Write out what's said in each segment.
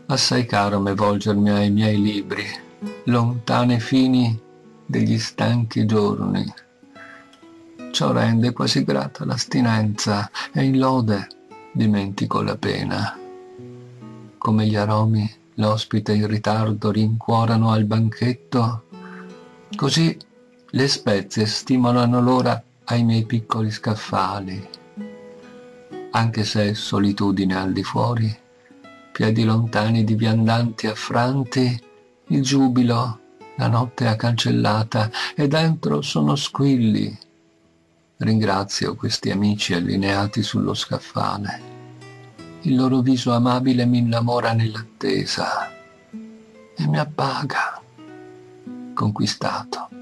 Assai caro me volgermi ai miei libri, lontane fini degli stanchi giorni. Ciò rende quasi grata l'astinenza e in lode dimentico la pena. Come gli aromi l'ospite in ritardo rincuorano al banchetto, così le spezie stimolano l'ora ai miei piccoli scaffali. Anche se solitudine al di fuori, piedi lontani di viandanti affranti, il giubilo, la notte ha cancellata e dentro sono squilli. Ringrazio questi amici allineati sullo scaffale. Il loro viso amabile mi innamora nell'attesa e mi appaga, conquistato.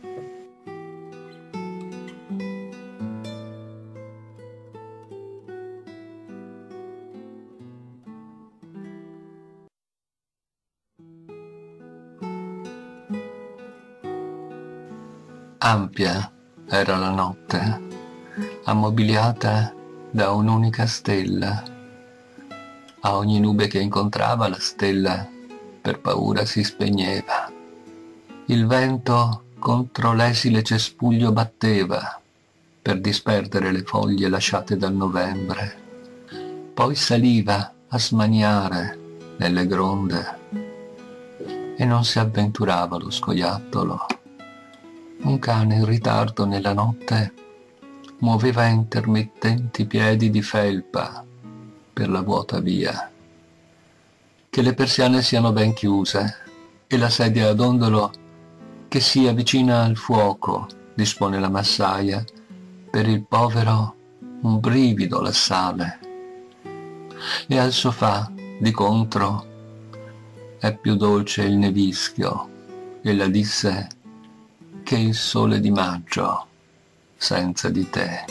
Ampia era la notte, ammobiliata da un'unica stella. A ogni nube che incontrava la stella per paura si spegneva. Il vento contro l'esile cespuglio batteva per disperdere le foglie lasciate dal novembre. Poi saliva a smaniare nelle gronde e non si avventurava lo scoiattolo. Un cane in ritardo nella notte muoveva intermittenti piedi di felpa per la vuota via. Che le persiane siano ben chiuse e la sedia a dondolo che sia vicina al fuoco, dispone la massaia, per il povero un brivido l'assale. E al sofà, di contro, è più dolce il nevischio, e la disse che il sole di maggio senza di te.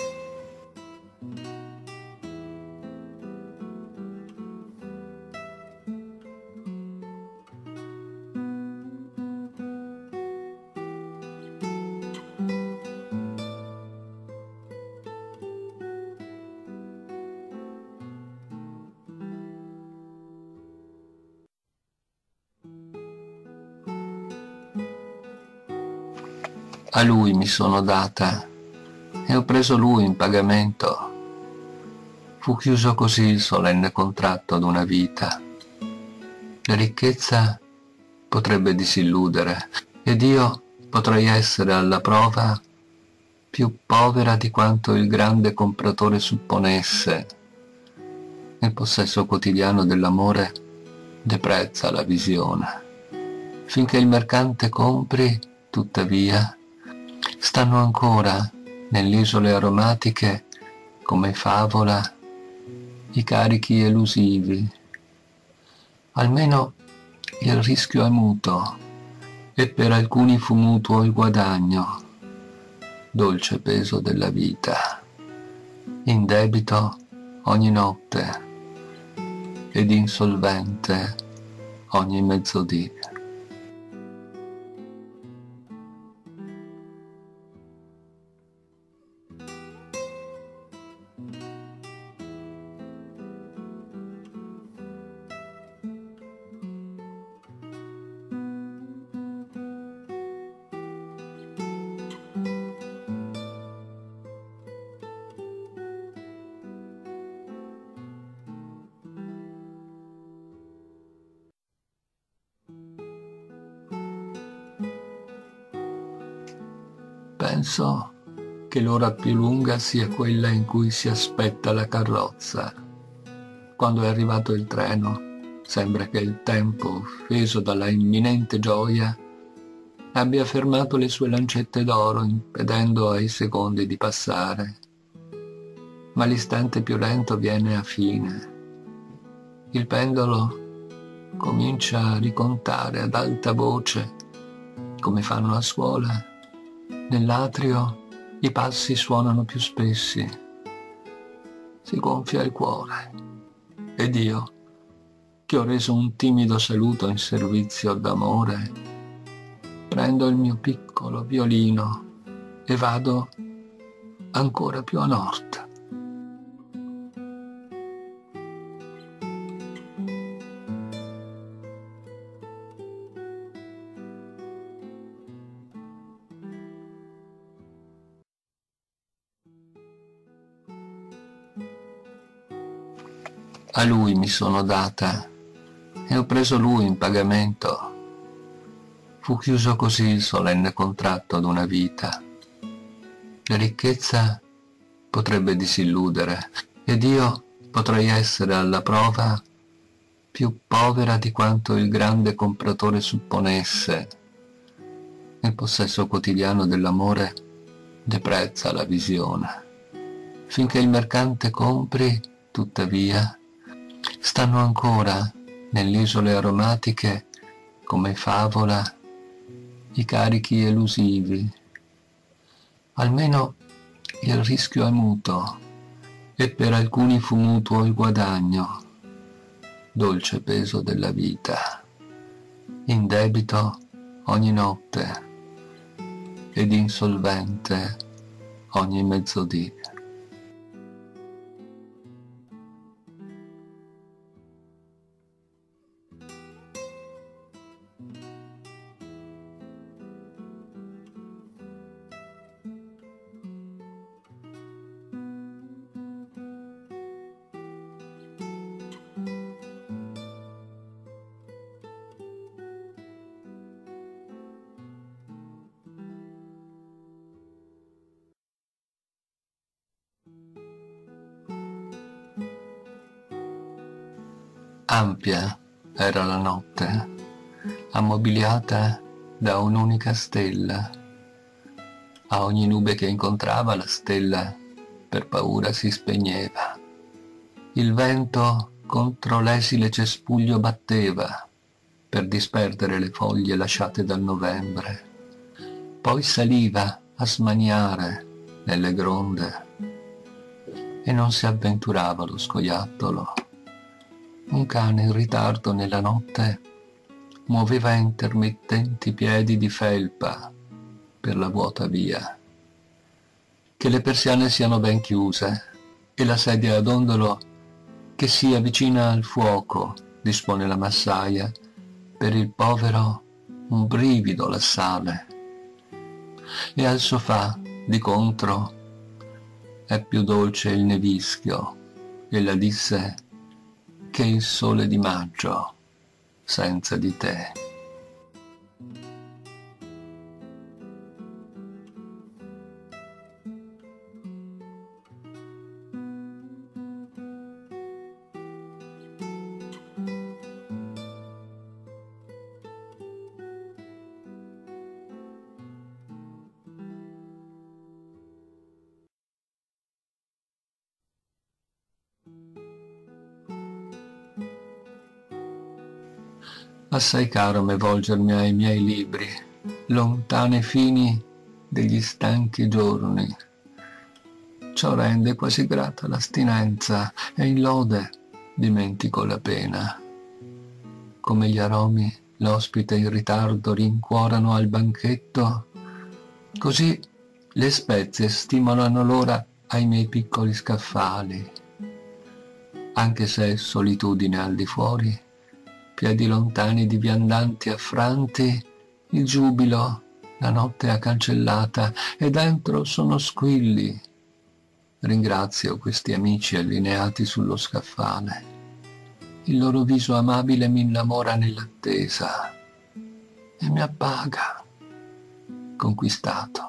A lui mi sono data e ho preso lui in pagamento. Fu chiuso così il solenne contratto ad una vita. La ricchezza potrebbe disilludere ed io potrei essere alla prova più povera di quanto il grande compratore supponesse. Il possesso quotidiano dell'amore deprezza la visione. Finché il mercante compri, tuttavia, stanno ancora nelle isole aromatiche come favola i carichi elusivi. Almeno il rischio è muto e per alcuni fu mutuo il guadagno, dolce peso della vita, in debito ogni notte ed insolvente ogni mezzodì. Penso che l'ora più lunga sia quella in cui si aspetta la carrozza. Quando è arrivato il treno, sembra che il tempo, offeso dalla imminente gioia, abbia fermato le sue lancette d'oro impedendo ai secondi di passare. Ma l'istante più lento viene a fine. Il pendolo comincia a ricontare ad alta voce, come fanno a scuola. Nell'atrio i passi suonano più spessi. Si gonfia il cuore. Ed io, che ho reso un timido saluto in servizio d'amore, prendo il mio piccolo violino e vado ancora più a nord. A lui mi sono data e ho preso lui in pagamento. Fu chiuso così il solenne contratto ad una vita. La ricchezza potrebbe disilludere ed io potrei essere alla prova più povera di quanto il grande compratore supponesse. Il possesso quotidiano dell'amore deprezza la visione. Finché il mercante compri, tuttavia, stanno ancora nelle isole aromatiche come favola i carichi elusivi. Almeno il rischio è muto e per alcuni fu mutuo il guadagno, dolce peso della vita, in debito ogni notte ed insolvente ogni mezzodì. Ampia era la notte, ammobiliata da un'unica stella. A ogni nube che incontrava la stella per paura si spegneva. Il vento contro l'esile cespuglio batteva per disperdere le foglie lasciate dal novembre. Poi saliva a smaniare nelle gronde e non si avventurava lo scoiattolo. Un cane in ritardo nella notte muoveva intermittenti piedi di felpa per la vuota via. Che le persiane siano ben chiuse e la sedia ad ondolo che sia vicina al fuoco, dispone la massaia, per il povero un brivido l'assale. E al sofà, di contro, è più dolce il nevischio, e la disse che il sole di maggio senza di te. Assai caro m'è volgermi ai miei libri, lontane fini degli stanchi giorni. Ciò rende quasi grata l'astinenza e in lode dimentico la pena. Come gli aromi l'ospite in ritardo rincuorano al banchetto, così le spezie stimolano l'ora ai miei piccoli scaffali. Anche se è solitudine al di fuori, piedi lontani di viandanti affranti, il giubilo la notte ha cancellata e dentro sono squilli. Ringrazio questi amici allineati sullo scaffale. Il loro viso amabile mi innamora nell'attesa e mi appaga, conquistato.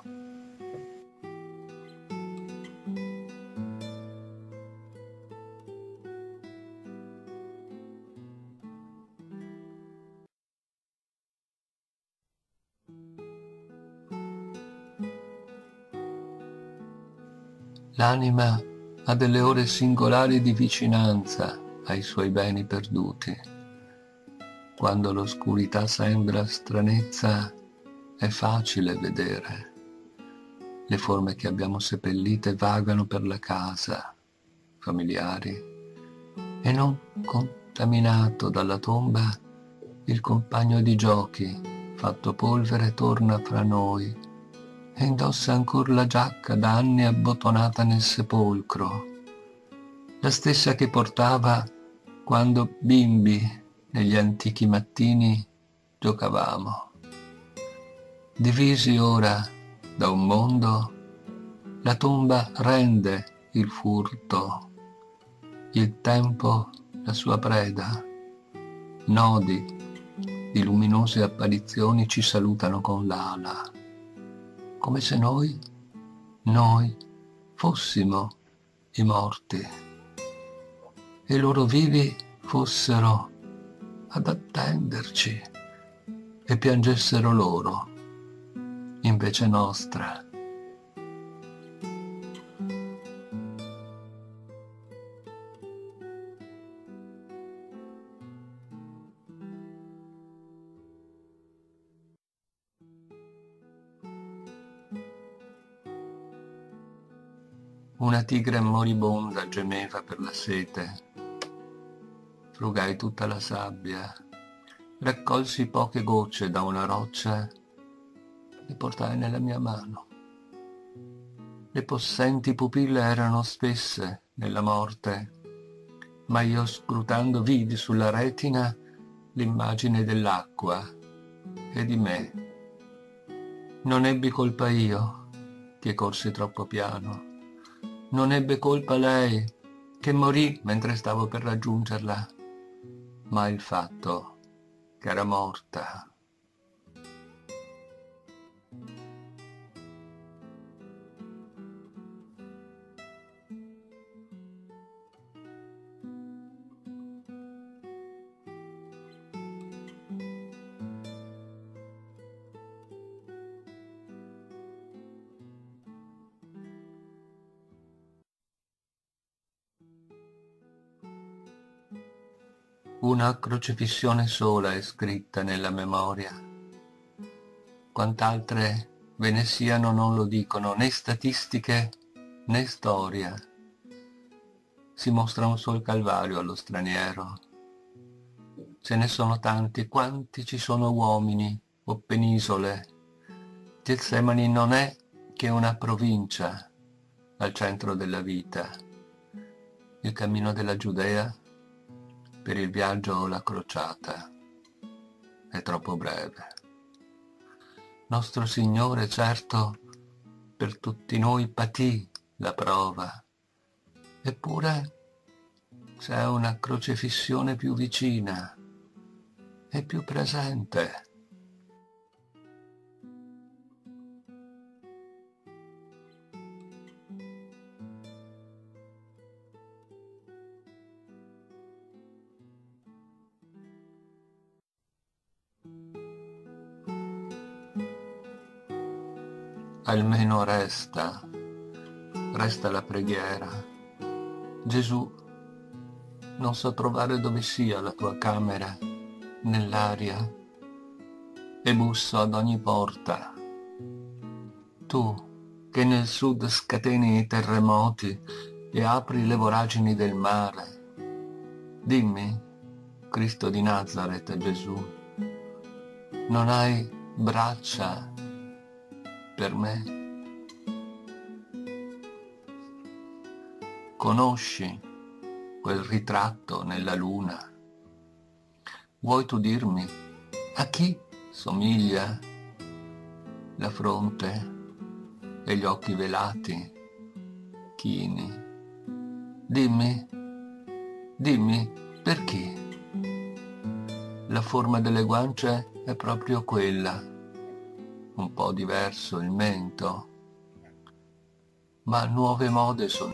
L'anima ha delle ore singolari di vicinanza ai suoi beni perduti. Quando l'oscurità sembra stranezza, è facile vedere. Le forme che abbiamo seppellite vagano per la casa, familiari, e non contaminato dalla tomba, il compagno di giochi, fatto polvere, torna fra noi e indossa ancor la giacca da anni abbottonata nel sepolcro, la stessa che portava quando bimbi negli antichi mattini giocavamo. Divisi ora da un mondo, la tomba rende il furto, il tempo la sua preda. Nodi di luminose apparizioni ci salutano con l'ala, come se noi fossimo i morti e loro vivi fossero ad attenderci e piangessero loro invece nostra. Una tigre moribonda gemeva per la sete. Frugai tutta la sabbia, raccolsi poche gocce da una roccia e portai nella mia mano. Le possenti pupille erano spesse nella morte, ma io scrutando vidi sulla retina l'immagine dell'acqua e di me. Non ebbi colpa io, che corsi troppo piano. Non ebbe colpa lei, che morì mentre stavo per raggiungerla, ma il fatto che era morta. Una crocifissione sola è scritta nella memoria. Quant'altre ve ne siano non lo dicono né statistiche né storia. Si mostra un sol Calvario allo straniero. Ce ne sono tanti quanti ci sono uomini o penisole. Getsemani non è che una provincia al centro della vita. Il cammino della Giudea per il viaggio o la crociata è troppo breve. Nostro Signore, certo, per tutti noi patì la prova, eppure c'è una crocifissione più vicina e più presente. Almeno resta la preghiera. Gesù, non so trovare dove sia la tua camera, nell'aria, e busso ad ogni porta. Tu, che nel sud scateni i terremoti e apri le voragini del mare, dimmi, Cristo di Nazaret, Gesù, non hai braccia per me? Conosci quel ritratto nella luna? Vuoi tu dirmi a chi somiglia la fronte e gli occhi velati, chini? Dimmi per chi? La forma delle guance è proprio quella. Un po' diverso il mento, ma nuove mode sono.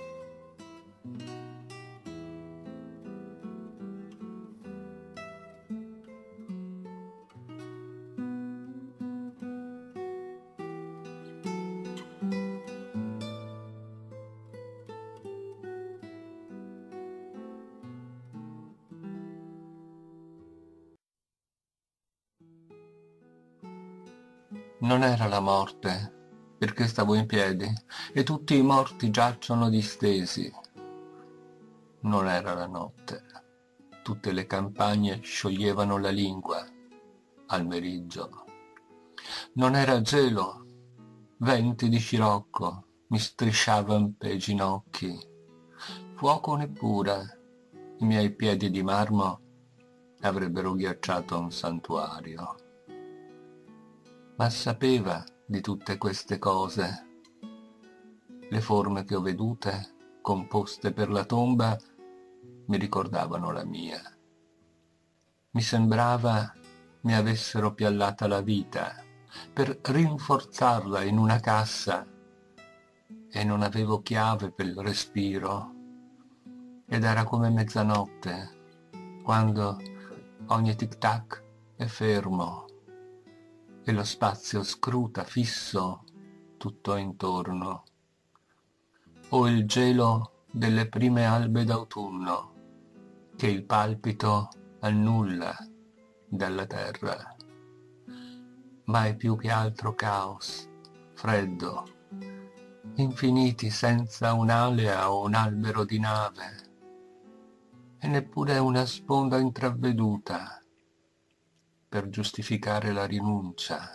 Non era la morte, perché stavo in piedi, e tutti i morti giacciono distesi. Non era la notte. Tutte le campagne scioglievano la lingua al meriggio. Non era gelo, venti di scirocco mi strisciavan pe ginocchi. Fuoco neppure, i miei piedi di marmo avrebbero ghiacciato un santuario. Ma sapeva di tutte queste cose. Le forme che ho vedute, composte per la tomba, mi ricordavano la mia. Mi sembrava mi avessero piallata la vita per rinforzarla in una cassa e non avevo chiave per il respiro. Ed era come mezzanotte, quando ogni tic-tac è fermo e lo spazio scruta fisso tutto intorno. O il gelo delle prime albe d'autunno, che il palpito annulla dalla terra. Ma è più che altro caos, freddo, infiniti senza un'alea o un albero di nave, e neppure una sponda intravveduta per giustificare la rinuncia.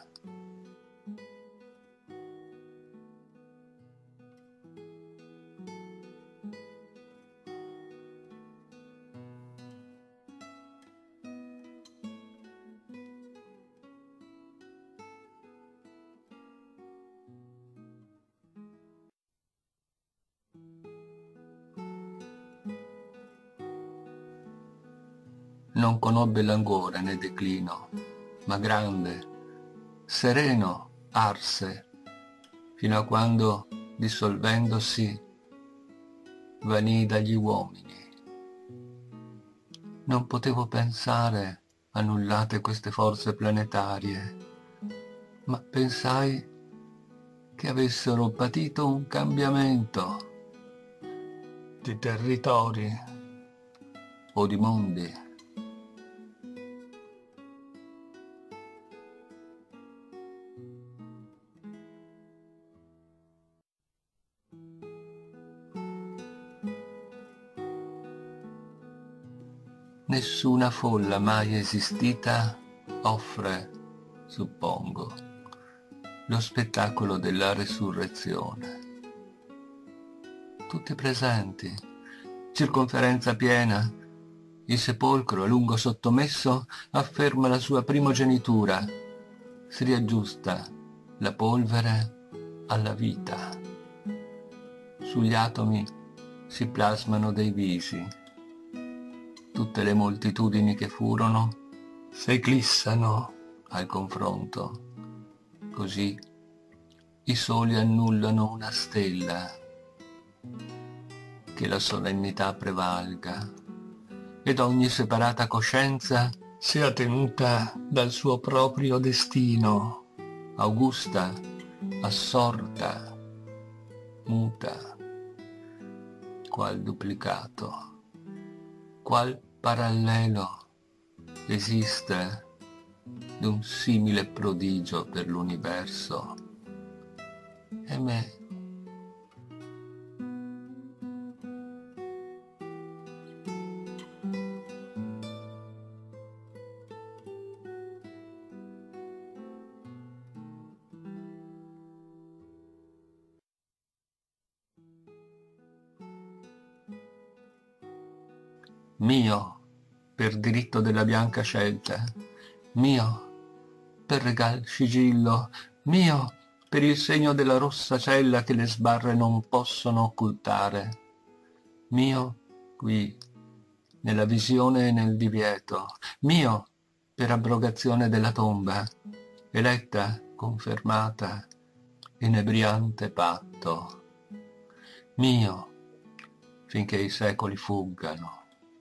Non conobbe languore né declino, ma grande, sereno arse, fino a quando, dissolvendosi, vanì dagli uomini. Non potevo pensare annullate queste forze planetarie, ma pensai che avessero patito un cambiamento di territori o di mondi. Nessuna folla mai esistita offre, suppongo, lo spettacolo della resurrezione. Tutti presenti, circonferenza piena, il sepolcro a lungo sottomesso afferma la sua primogenitura, si riaggiusta la polvere alla vita. Sugli atomi si plasmano dei visi. Tutte le moltitudini che furono s'eclissano al confronto. Così i soli annullano una stella. Che la solennità prevalga ed ogni separata coscienza sia tenuta dal suo proprio destino, augusta, assorta, muta, qual duplicato, qual parallelo esiste d'un simile prodigio per l'universo. E me mio per diritto della bianca scelta, mio per regal sigillo, mio per il segno della rossa cella che le sbarre non possono occultare, mio qui nella visione e nel divieto, mio per abrogazione della tomba, eletta, confermata, inebriante patto, mio finché i secoli fuggano.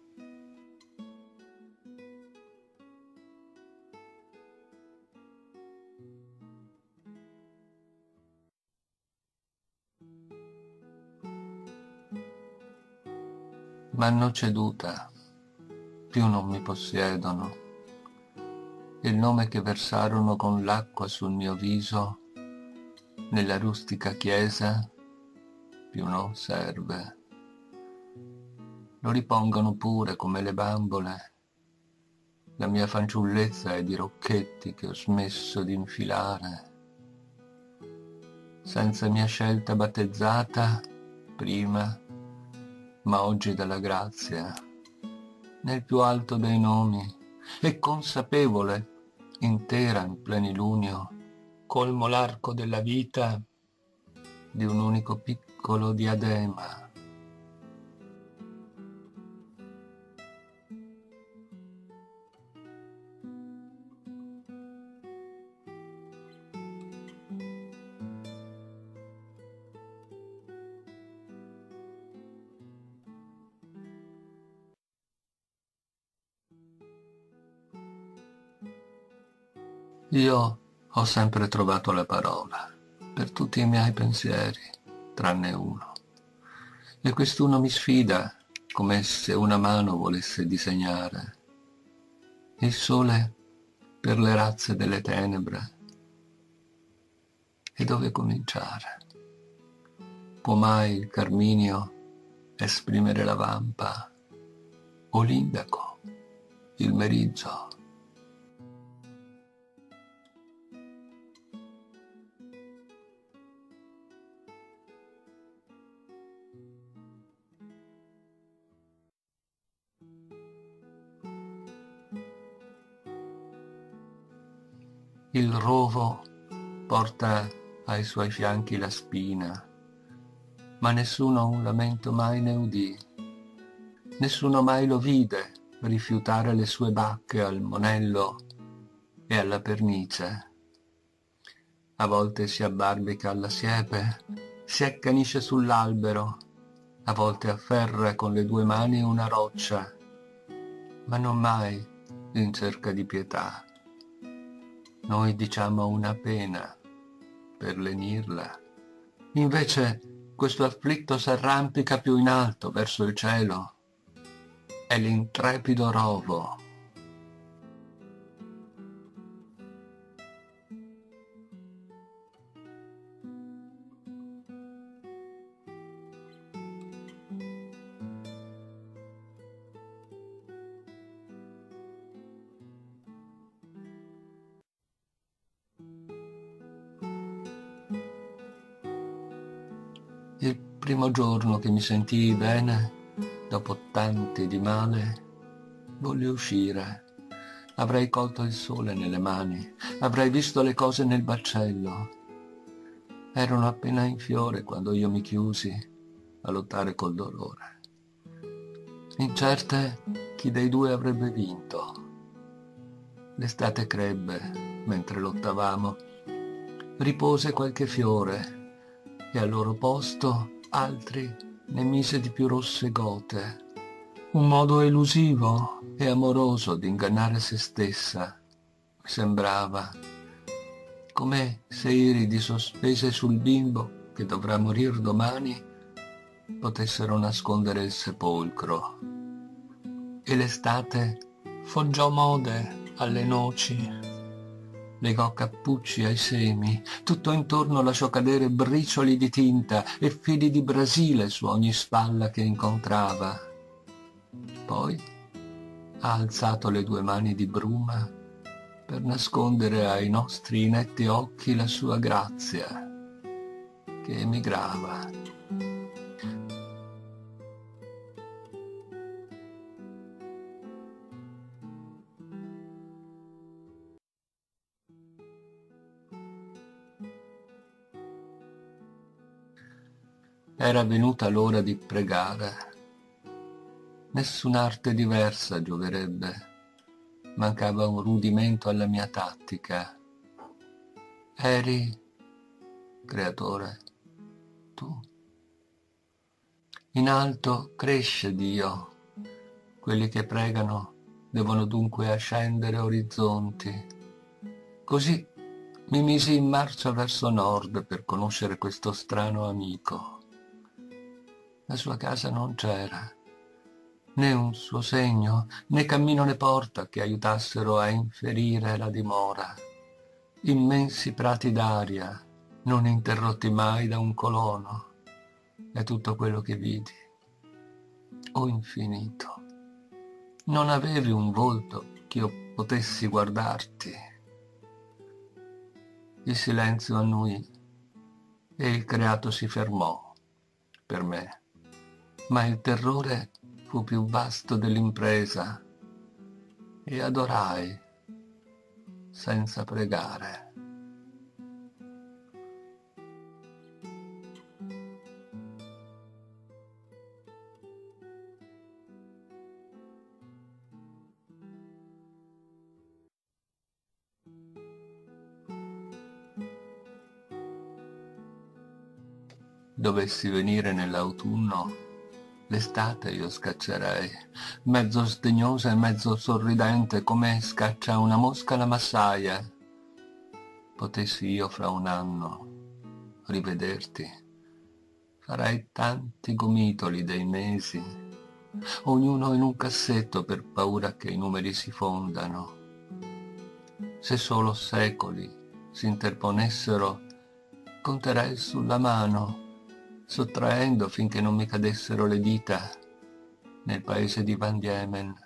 M'hanno ceduta, più non mi possiedono. Il nome che versarono con l'acqua sul mio viso, nella rustica chiesa, più non serve. Lo ripongono pure come le bambole. La mia fanciullezza è di rocchetti che ho smesso di infilare. Senza mia scelta battezzata, prima, ma oggi dalla grazia, nel più alto dei nomi, e consapevole, intera in plenilunio, colmo l'arco della vita di un unico piccolo diadema. Io ho sempre trovato la parola per tutti i miei pensieri, tranne uno. E quest'uno mi sfida, come se una mano volesse disegnare il sole per le razze delle tenebre. E dove cominciare? Può mai il carminio esprimere la vampa o l'indaco, il meriggio? Il rovo porta ai suoi fianchi la spina, ma nessuno un lamento mai ne udì, nessuno mai lo vide rifiutare le sue bacche al monello e alla pernice. A volte si abbarbica alla siepe, si accanisce sull'albero, a volte afferra con le due mani una roccia, ma non mai in cerca di pietà. Noi diciamo una pena per lenirla. Invece questo afflitto s'arrampica più in alto verso il cielo. È l'intrepido rovo. Il primo giorno che mi sentii bene, dopo tanti di male, volli uscire. Avrei colto il sole nelle mani, avrei visto le cose nel baccello. Erano appena in fiore quando io mi chiusi a lottare col dolore. Incerte chi dei due avrebbe vinto. L'estate crebbe mentre lottavamo. Ripose qualche fiore e al loro posto altri ne mise di più rosse gote. Un modo elusivo e amoroso di ingannare se stessa, mi sembrava, come se iridi sospese sul bimbo che dovrà morir domani potessero nascondere il sepolcro. E l'estate foggiò mode alle noci, legò cappucci ai semi, tutto intorno lasciò cadere bricioli di tinta e fili di Brasile su ogni spalla che incontrava. Poi ha alzato le due mani di bruma per nascondere ai nostri inetti occhi la sua grazia, che emigrava. Era venuta l'ora di pregare. Nessun'arte diversa gioverebbe. Mancava un rudimento alla mia tattica. Eri, creatore, tu. In alto cresce Dio. Quelli che pregano devono dunque ascendere orizzonti. Così mi misi in marcia verso nord per conoscere questo strano amico. La sua casa non c'era, né un suo segno, né cammino né porta che aiutassero a inferire la dimora. Immensi prati d'aria, non interrotti mai da un colono, è tutto quello che vidi. O infinito, non avevi un volto ch'io potessi guardarti. Il silenzio annui e il creato si fermò per me, ma il terrore fu più vasto dell'impresa e adorai senza pregare. Dovessi venire nell'autunno, l'estate io scaccerei, mezzo sdegnosa e mezzo sorridente come scaccia una mosca la massaia, potessi io fra un anno rivederti, farei tanti gomitoli dei mesi, ognuno in un cassetto per paura che i numeri si fondano. Se solo secoli si interponessero, conterei sulla mano, sottraendo finché non mi cadessero le dita nel paese di Van Diemen.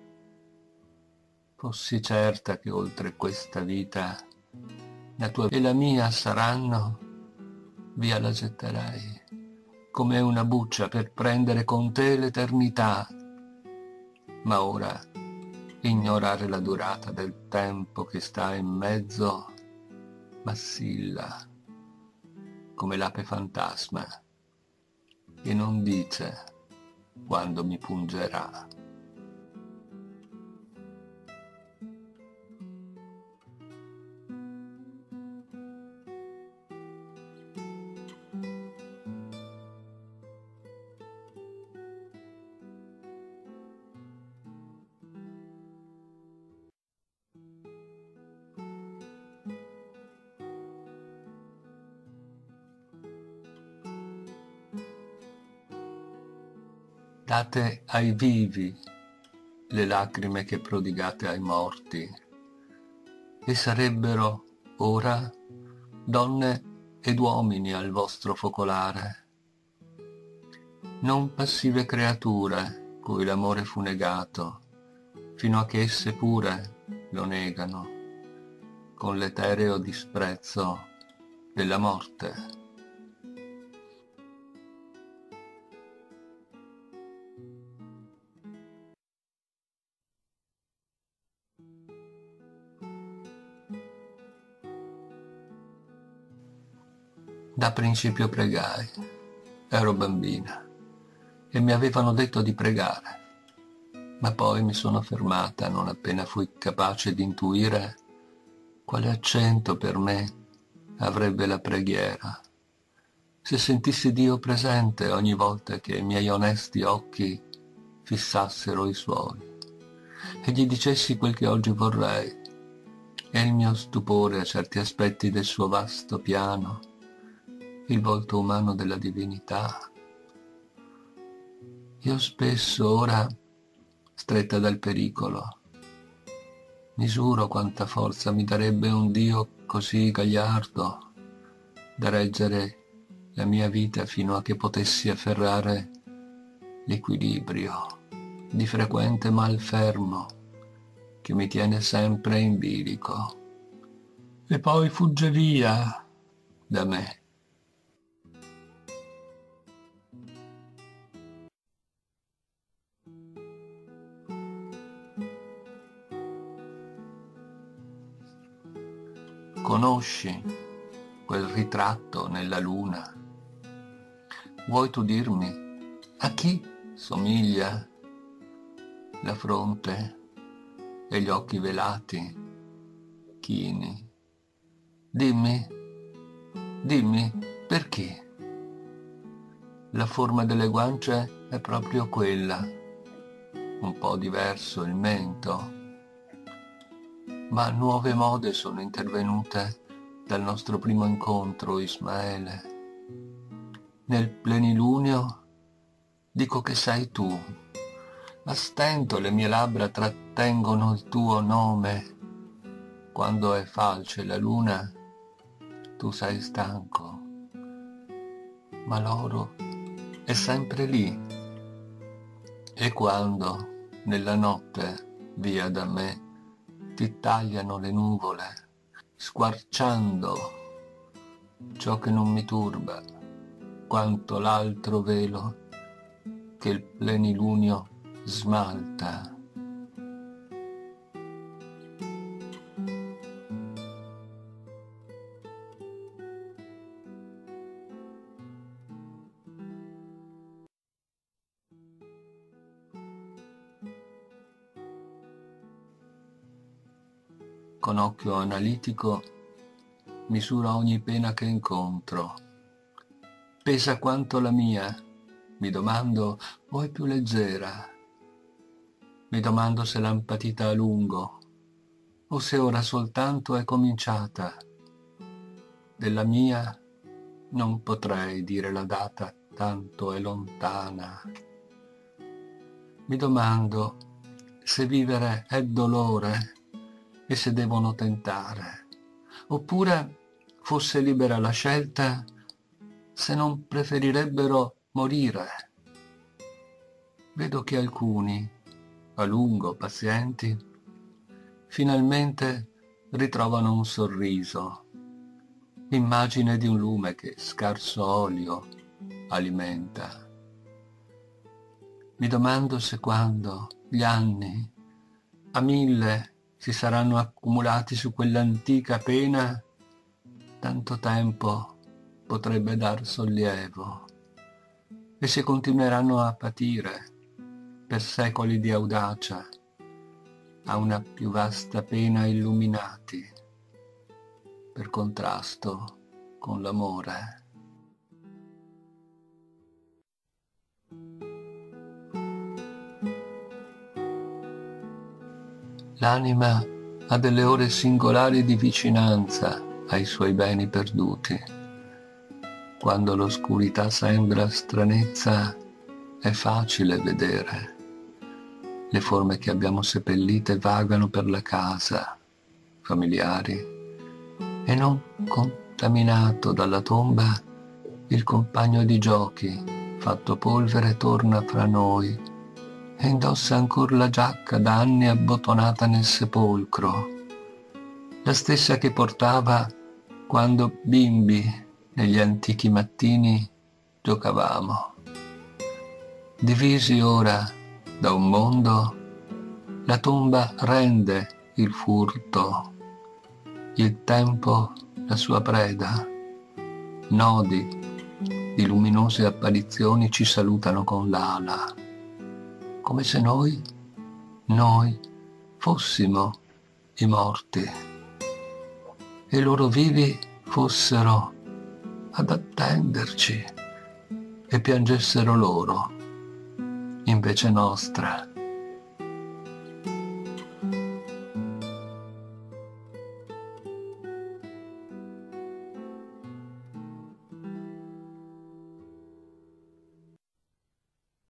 Fossi certa che oltre questa vita la tua e la mia saranno, via la getterei, come una buccia per prendere con te l'eternità. Ma ora ignorare la durata del tempo che sta in mezzo vacilla, come l'ape fantasma, che non dice quando mi pungerà. Date ai vivi le lacrime che prodigate ai morti, e sarebbero ora donne ed uomini al vostro focolare, non passive creature cui l'amore fu negato, fino a che esse pure lo negano, con l'etereo disprezzo della morte. Da principio pregai, ero bambina, e mi avevano detto di pregare, ma poi mi sono fermata non appena fui capace di intuire quale accento per me avrebbe la preghiera, se sentissi Dio presente ogni volta che i miei onesti occhi fissassero i suoi, e gli dicessi quel che oggi vorrei, e il mio stupore a certi aspetti del suo vasto piano, il volto umano della divinità. Io spesso ora, stretta dal pericolo, misuro quanta forza mi darebbe un Dio così gagliardo da reggere la mia vita fino a che potessi afferrare l'equilibrio di frequente malfermo che mi tiene sempre in bilico e poi fugge via da me. Conosci quel ritratto nella luna? Vuoi tu dirmi a chi somiglia la fronte e gli occhi velati, chini? Dimmi, dimmi perché? La forma delle guance è proprio quella, un po' diverso il mento, ma nuove mode sono intervenute dal nostro primo incontro, Ismaele. Nel plenilunio dico che sei tu. A stento le mie labbra trattengono il tuo nome. Quando è falce la luna, tu sei stanco, ma l'oro è sempre lì. E quando, nella notte, via da me, ti tagliano le nuvole, squarciando ciò che non mi turba, quanto l'altro velo che il plenilunio smalta. Con occhio analitico misura ogni pena che incontro. Pesa quanto la mia, mi domando, o è più leggera? Mi domando se l'han patita a lungo, o se ora soltanto è cominciata. della mia non potrei dire la data, tanto è lontana. Mi domando se vivere è dolore e se devono tentare, oppure fosse libera la scelta, se non preferirebbero morire. Vedo che alcuni, a lungo pazienti, finalmente ritrovano un sorriso, immagine di un lume che scarso olio alimenta. Mi domando se quando gli anni a 1000 si saranno accumulati su quell'antica pena, tanto tempo potrebbe dar sollievo, e se continueranno a patire per secoli di audacia a una più vasta pena illuminati, per contrasto con l'amore. L'anima ha delle ore singolari di vicinanza ai suoi beni perduti. Quando l'oscurità sembra stranezza, è facile vedere. Le forme che abbiamo seppellite vagano per la casa, familiari, e non contaminato dalla tomba, il compagno di giochi, fatto polvere, torna fra noi e indossa ancor la giacca da anni abbottonata nel sepolcro, la stessa che portava quando bimbi negli antichi mattini giocavamo. Divisi ora da un mondo, la tomba rende il furto, il tempo la sua preda. Nodi di luminose apparizioni ci salutano con l'ala, come se noi fossimo i morti e i loro vivi fossero ad attenderci e piangessero loro invece nostra.